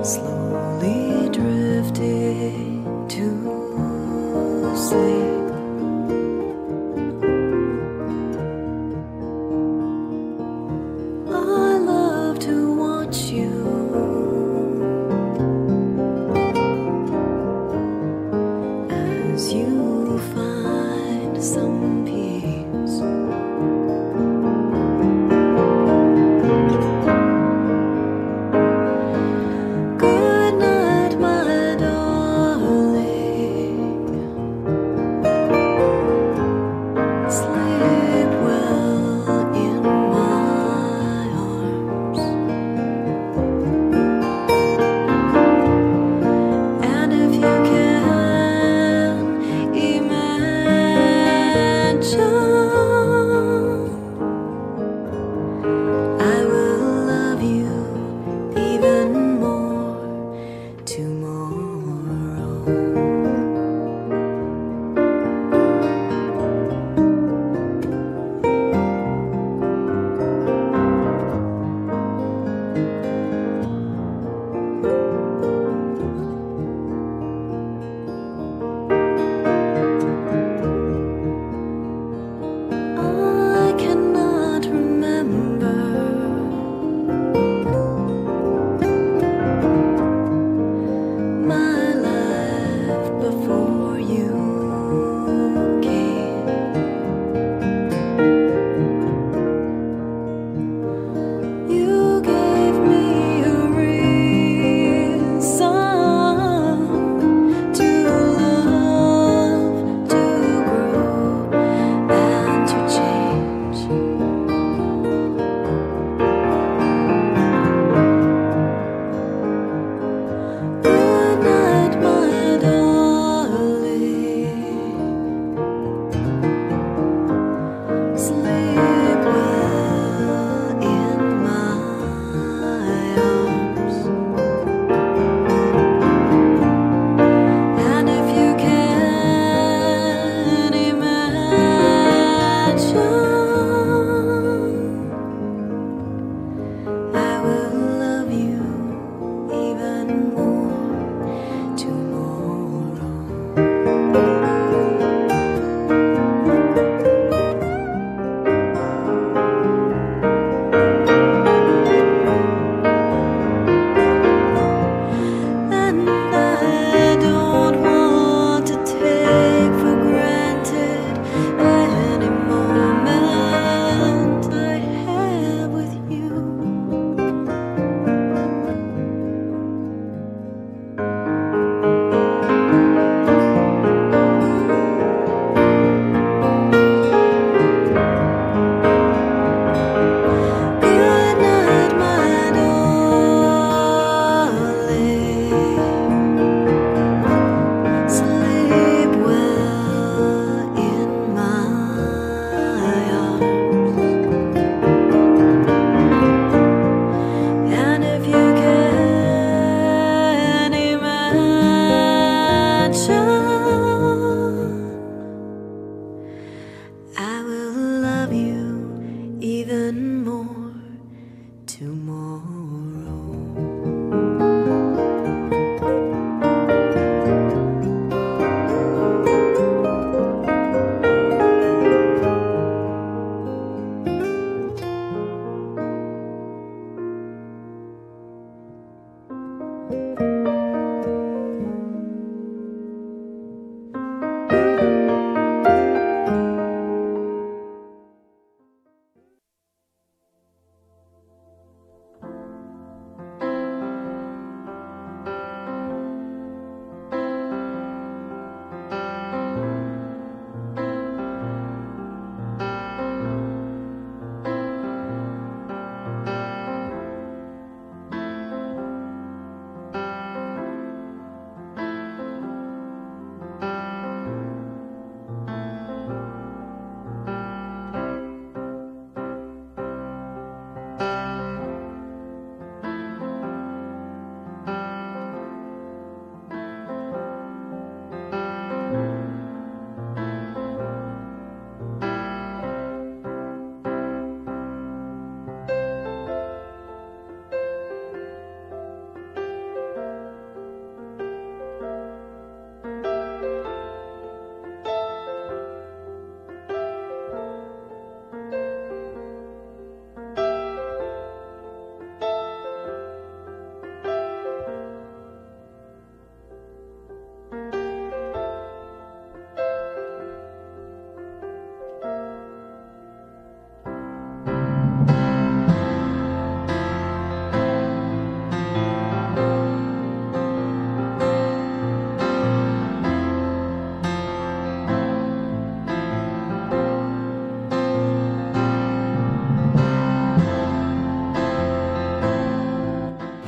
slowly drifting to sleep. I love to watch you as you find some peace. Good night, my darling. Sleep well in my arms. And if you can imagine, I will love you even more tomorrow. I cannot remember my life before you came. You gave me a reason to love, to grow, and to change. Good night, my darling. Sleep well in my arms. And if you can imagine, I will love you even more tomorrow. And I don't want to take for granted any moment I have with you. Good night, my darling. Sleep well in my arms. And if you can imagine, I will love you even more tomorrow.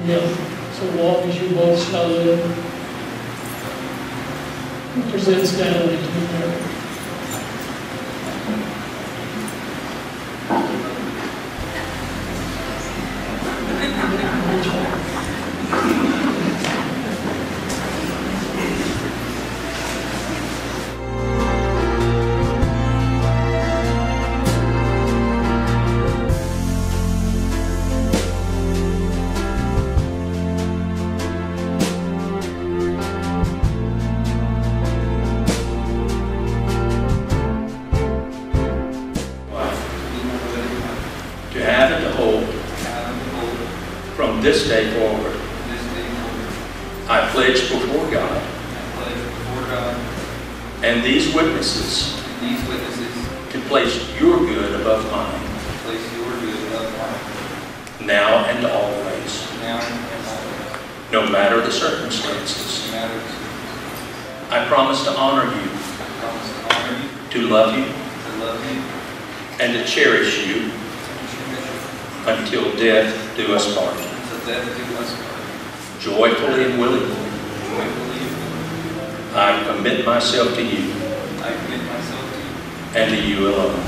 Yeah. So walk as you both shall live. He presents Natalee to be married. To have and to hold from this day forward, I pledge before God and these witnesses to place your good above mine, now and always, no matter the circumstances. I promise to honor you, to love you, and to cherish you until death do us part. Joyfully and willingly, I commit myself to you and to you alone.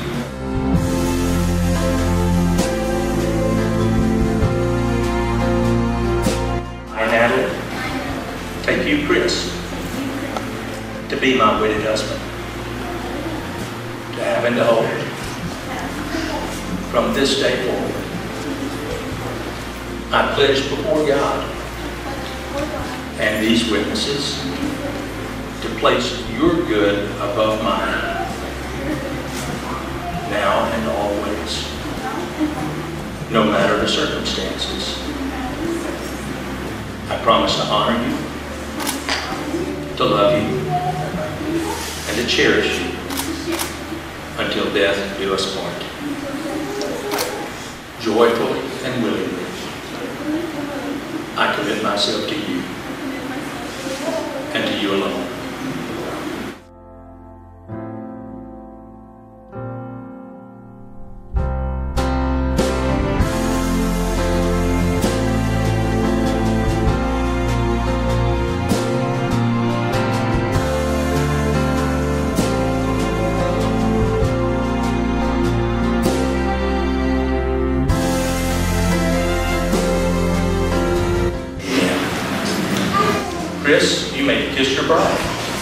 I, Natalee, take you, Chris, to be my wedded husband, to have and to hold from this day forward. I pledge before God and these witnesses to place your good above mine, now and always, no matter the circumstances. I promise to honor you, to love you, and to cherish you until death do us part. Joyfully and willingly, I commit myself to you and to you alone. Chris, you may kiss your bride.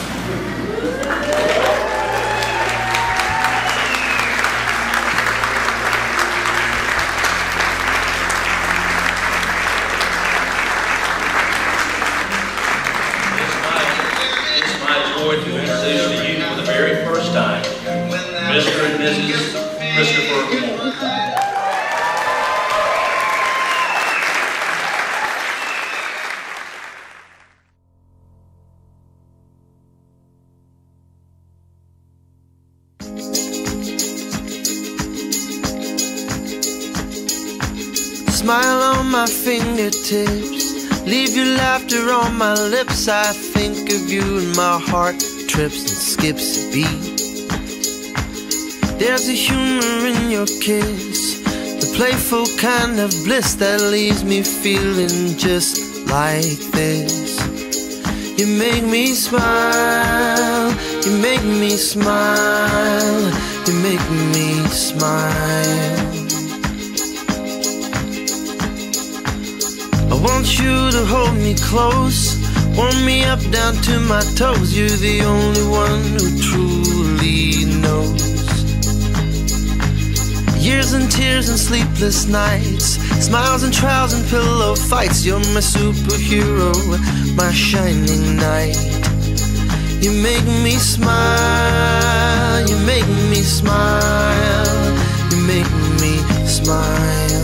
It's my joy to introduce to you for the very first time, Mr. and Mrs. Christopher Moore. Smile on my fingertips, leave your laughter on my lips. I think of you and my heart trips and skips a beat. There's a humor in your kiss, the playful kind of bliss that leaves me feeling just like this. You make me smile, you make me smile, you make me smile. I want you to hold me close, warm me up down to my toes. You're the only one who truly knows. Years and tears and sleepless nights, smiles and trials and pillow fights. You're my superhero, my shining knight. You make me smile, you make me smile, you make me smile.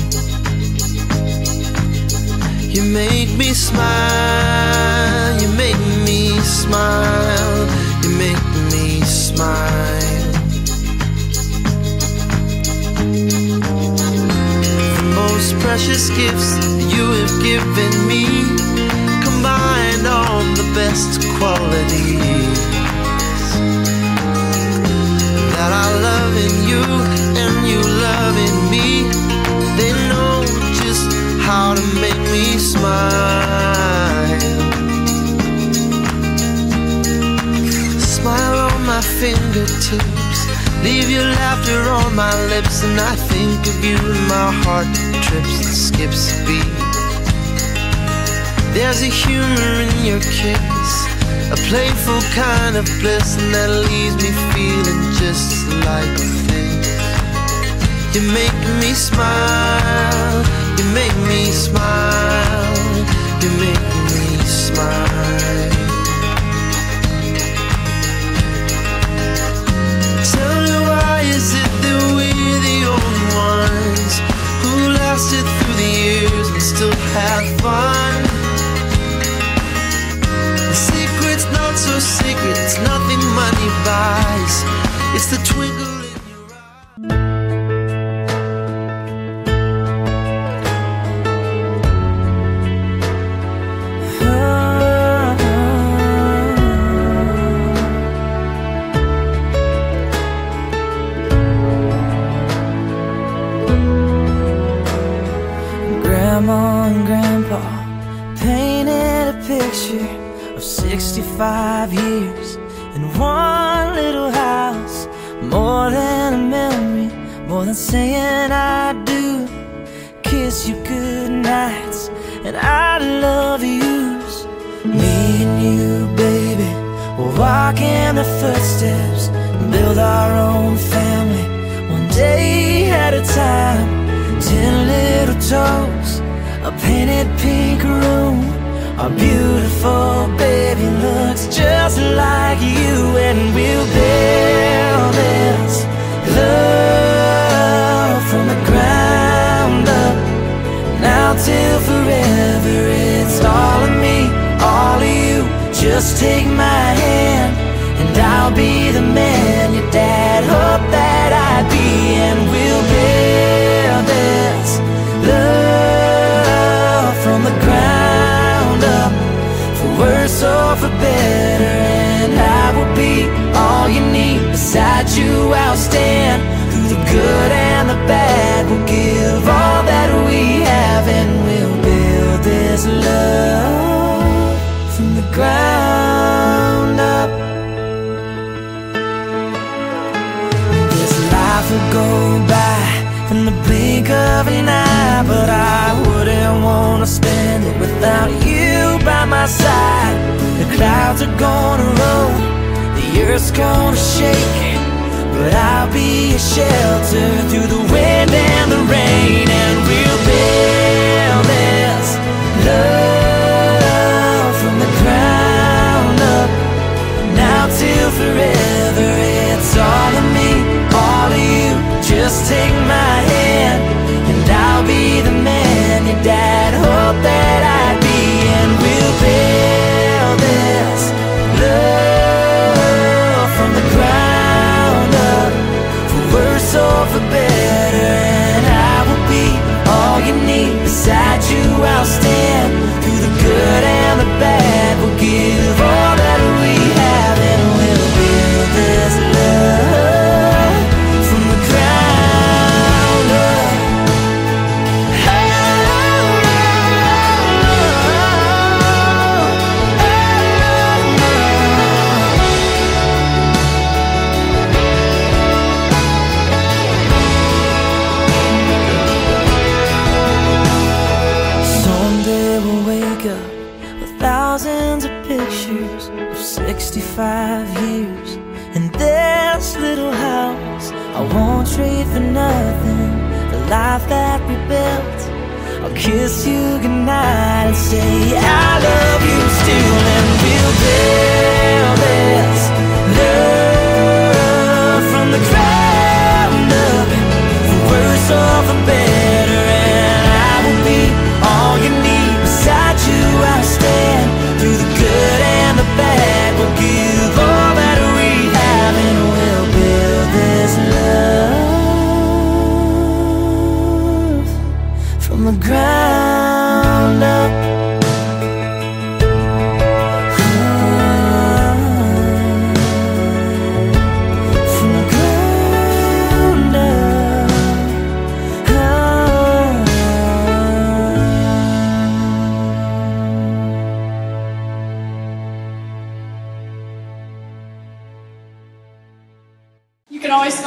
You make me smile, you make me smile, you make me smile. The most precious gifts you have given me, combined all the best qualities that I love in you and you love in me. They know just how to make fingertips. Leave your laughter on my lips, and I think of you and my heart trips and skips a beat. There's a humor in your kiss, a playful kind of bliss, and that leaves me feeling just like this. You make me smile, you make me smile, you make me smile. Tell me, why is it that we're the only ones who lasted through the years and still had fun? The secret's not so secret, it's nothing money buys, it's the twinkle in your eye. Grandma and Grandpa painted a picture of 65 years in one little house. More than a memory, more than saying I do. Kiss you good nights and I love yous. Me and you, baby, we'll walk in the footsteps and build our own family, one day at a time. 10 little toes, a painted pink room. Our beautiful baby looks just like you, and we'll build this love from the ground up. Now till forever, it's all of me, all of you. Just take my hand and I'll be the man your dad hoped that I'd be, and we'll build this love from the ground up, for worse or for better. And I will be all you need. Beside you I'll stand through the good and the bad. We'll give all that we have, and we'll build this love from the ground up. This life will go by in the blink of an eye, but I wouldn't want to spend it without you by my side. The clouds are gonna roll, the earth's gonna shake, but I'll be a shelter through the wind and the rain, and we'll build this love from the ground up. Now till forever, it's all of me, all of you. Just take my hand and I'll be the man your dad hoped that I'd be, and we'll build this love from the ground up, for worse or for better. And I will be all you need. Beside you I'll stand through the good and the bad. We'll give all that we have, and we'll build this love from the ground up. Someday we'll wake up with thousands of pictures of 65 years in this little house. I won't trade for nothing the life that we built. I'll kiss you goodnight and say I love you still, and we'll build this love from the ground up, for worse or for better. And I will be all you need. Beside you I'll stand through the good and the bad. We'll give all that we have, and we'll build this love from the ground up.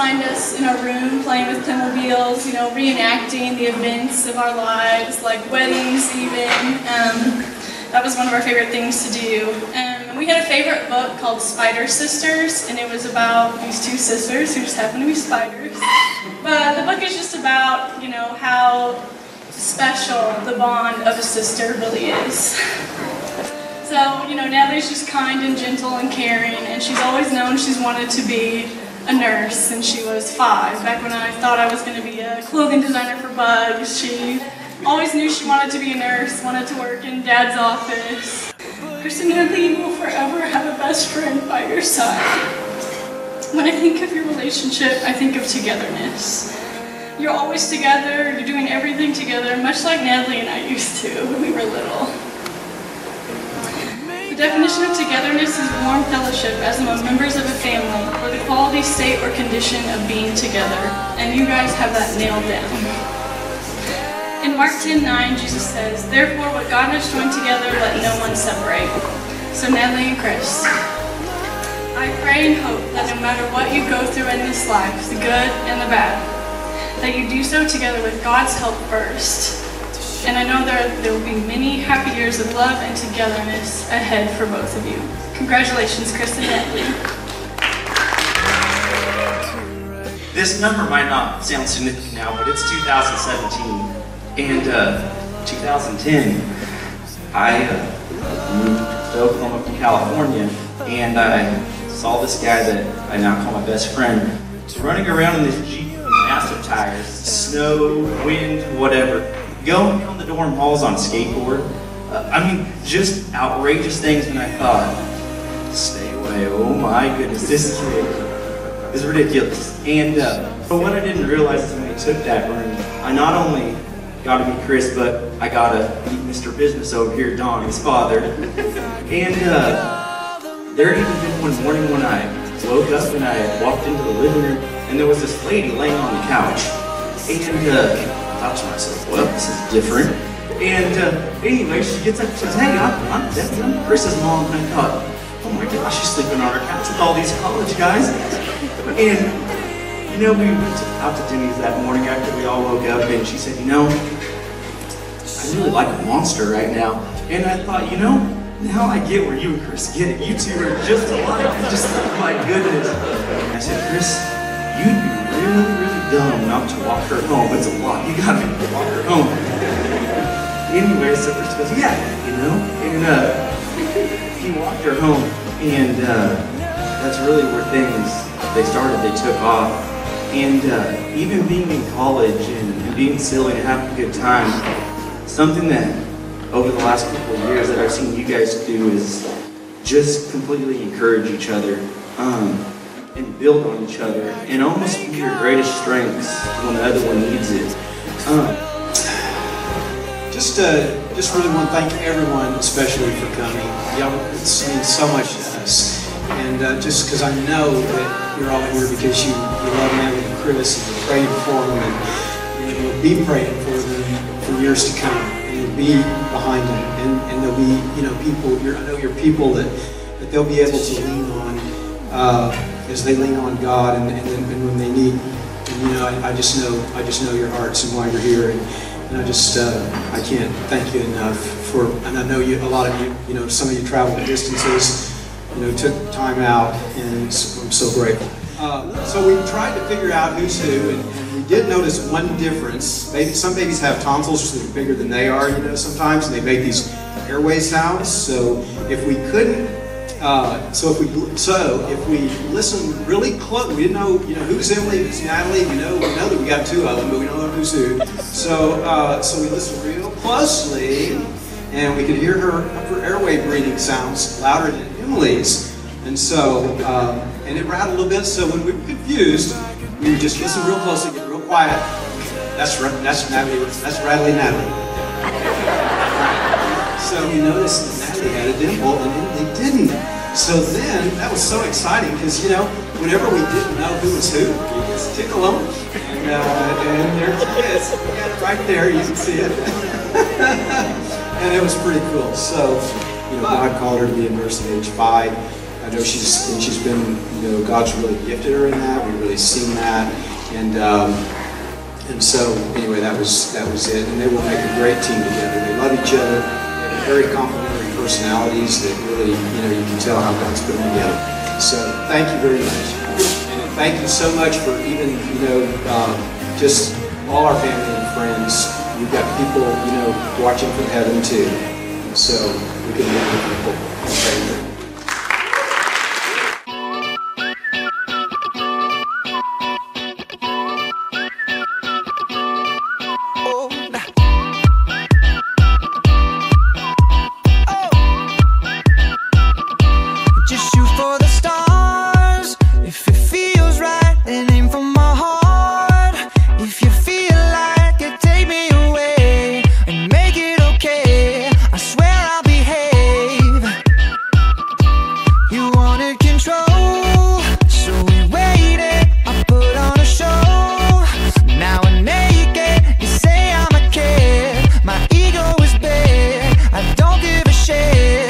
find us in our room playing with Playmobiles, you know, reenacting the events of our lives, like weddings even. That was one of our favorite things to do. And we had a favorite book called Spider Sisters, and it was about these two sisters who just happen to be spiders. But the book is just about, you know, how special the bond of a sister really is. So, you know, Natalee's just kind and gentle and caring, and she's always known she's wanted to be a nurse since she was 5. Back when I thought I was going to be a clothing designer for Bugs, she always knew she wanted to be a nurse, wanted to work in Dad's office. Chris and Natalee will forever have a best friend by your side. When I think of your relationship, I think of togetherness. You're always together, you're doing everything together, much like Natalee and I used to when we were little. The definition of togetherness is warm fellowship as among members of a family, or the quality, state, or condition of being together. And you guys have that nailed down. In Mark 10:9, Jesus says, "Therefore what God has joined together, let no one separate." So Natalee and Chris, I pray and hope that no matter what you go through in this life, the good and the bad, that you do so together with God's help first. And I know there will be many happy years of love and togetherness ahead for both of you. Congratulations, Chris and Natalee. This number might not sound significant now, but it's 2017. And 2010, I moved to Oklahoma from California, and I saw this guy that I now call my best friend running around in this Jeep with massive tires, snow, wind, whatever, going down the dorm halls on a skateboard. I mean, just outrageous things, and I thought, stay away, oh my goodness, this kid is ridiculous. And but what I didn't realize is when I took that room, I not only got to meet Chris, but I got to meet Mr. Business over here, Don, his father. And there had even been one morning when I woke up and I walked into the living room, and there was this lady laying on the couch. And I thought to myself, well, this is different. And anyway, she gets up and says, "Hey, I'm Debbie, I'm Chris's mom." And I thought, oh my gosh, she's sleeping on our couch with all these college guys. And you know, we went out to Denny's that morning after we all woke up, and she said, "You know, I really like a monster right now." And I thought, you know, now I get where you and Chris get it. You two are just alike. Just, my goodness. I said, "Chris, you'd be really, really dumb not to walk her home. It's a lot. You gotta walk her home." Anyway, so Chris goes, "Yeah, you know." And he walked her home, and that's really where things, they started, they took off. And even being in college and being silly and having a good time, something that over the last couple of years that I've seen you guys do is just completely encourage each other and build on each other and almost be your greatest strengths when the other one needs it. Just really want to thank everyone, especially for coming. Y'all, it means so much to us. And just because I know that you're all here because you love Natalee and Chris, and you're praying for them, and you'll be praying for them for years to come, and you'll be behind them, and there'll be, you know, people. I know you're people that they'll be able to lean on as they lean on God, and when they need. And you know, I just know your hearts and why you're here, and I just I can't thank you enough for. And I know you, a lot of you, you know, some of you traveled distances. You know, took time out, and I'm so grateful. So we tried to figure out who's who, and we did notice one difference. Some babies have tonsils that are bigger than they are, you know, sometimes, and they make these airway sounds. So if we couldn't, if we listen really close, we didn't know, you know, who's Emily, who's Natalee. We know that we got two of them, but we don't know who's who. So we listened real closely, and we could hear her airway breathing sounds louder than Emily's, and so and it rattled a little bit. So when we were confused, we would just listen real closely, get real quiet. That's Natalee. That's rattly Natalee. So we noticed that Natalee had a dimple and Emily didn't. So then that was so exciting because, you know, whenever we didn't know who was who, we just tickle them, and there's it is. We got it right there. You can see it, and it was pretty cool. So. You know, God called her to be a nurse at age 5. I know she's been, you know, God's really gifted her in that. We've really seen that, and so anyway, that was it. And they will make a great team together. They love each other. They have very complementary personalities that really, you know, you can tell how God's put them together. So thank you very much, and thank you so much for even, you know, just all our family and friends. We've got people, you know, watching from heaven too. So we can look at people and pray for them. Just shoot for the stars if it feels right, and aim for my heart. If you feel like it, take me away and make it okay. I swear I'll behave. You wanted control, so we waited. I put on a show. Now we're naked. You say I'm a kid. My ego is big. I don't give a shit.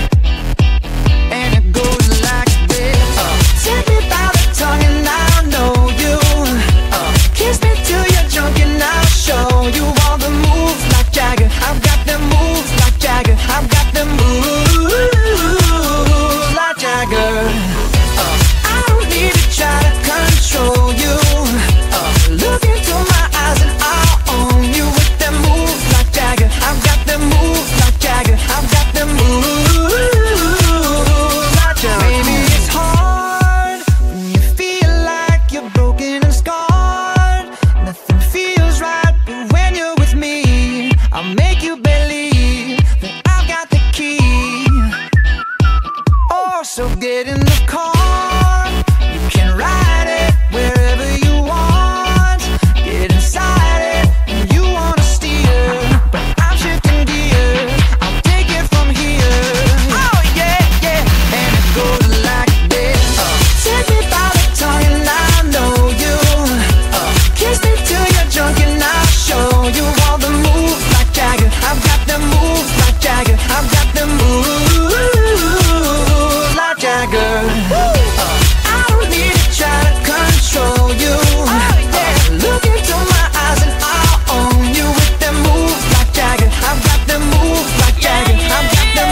Take me by the tongue and I'll know you. Kiss me till you're drunk and I'll show you all the moves like Jagger. I've got the moves like Jagger. I've got the moves like Jagger. I don't need to try to control you. Look into my eyes and I'll own you with the moves like Jagger. I've got the moves like Jagger. I've got the moves like Jagger. Maybe it's hard when you feel like you're broken and scarred. Nothing feels right, but when you're with me, I'll make you believe that I've got the key. Oh, so get in the car. You can ride it wherever you want. Get inside it and you wanna steer, but I'm shifting gears. I'll take it from here. Oh yeah, yeah, and it goes like this. Take me by the tongue and I know you. Kiss me till you're drunk and I'll show you all the moves like Jagger. I've got the moves like Jagger. I've got the moves like Jagger. I don't need to try to control you. Look into my eyes and I'll own you with the moves like Jagger. I've got the moves like Jagger. I've got the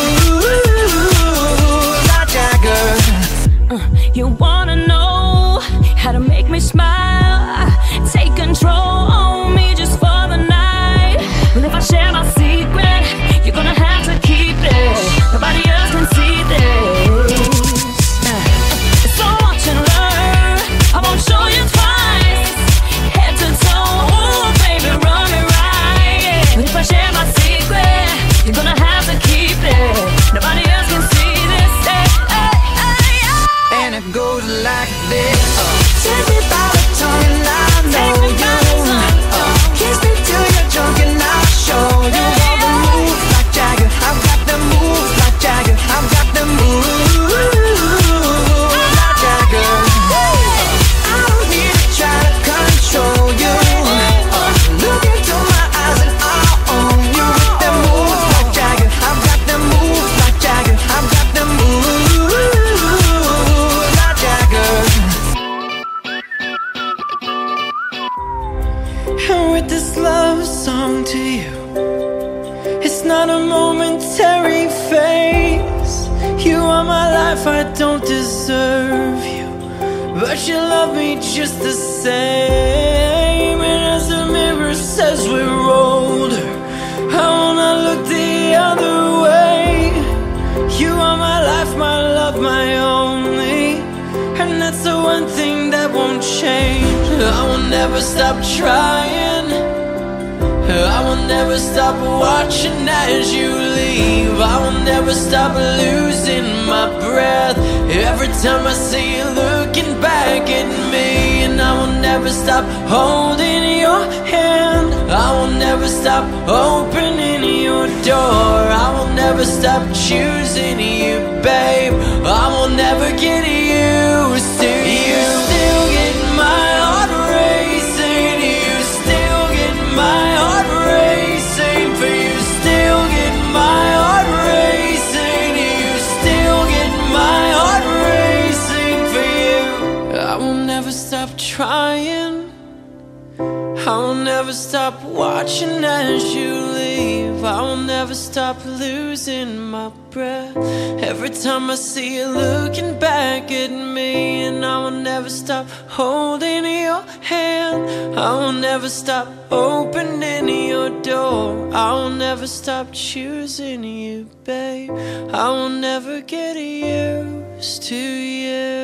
moves like Jagger. You wanna know how to make me smile? Take control on me just for the night. Well, if I share my secret, you're gonna have to keep it. Nobody else can see this. So watch and learn. I won't show you twice. Head to toe, ooh, baby, run it right. But if I share my secret, you're gonna have to keep it. Nobody else can see this. And it goes like this. Take me by the tongue and I know you. Kiss me till you're drunk and I'll show you all the moves like Jagger. I've got the moves like Jagger. I've got the moves like Jagger. I don't need to try to control you. Look into my eyes and I'll own you with the moves like Jagger. I've got the moves like Jagger. I've got the moves like Jagger. And with this love song to you, it's not a momentary phase. You are my life, I don't deserve you, but you love me just the same. And as the mirror says we're older, I wanna look the other way. You are my life, my love, my only, and that's the one thing that won't change. I will never stop trying. I will never stop watching as you leave. I will never stop losing my breath every time I see you looking back at me. And I will never stop holding your hand. I will never stop opening your door. I will never stop choosing you, babe. I will never get used to you. Still get my heart racing. You still get my heart racing. For you still get my heart racing. You still get my heart never stop watching as you leave. I will never stop losing my breath every time I see you looking back at me. And I will never stop holding your hand. I will never stop opening your door. I will never stop choosing you, babe. I will never get used to you.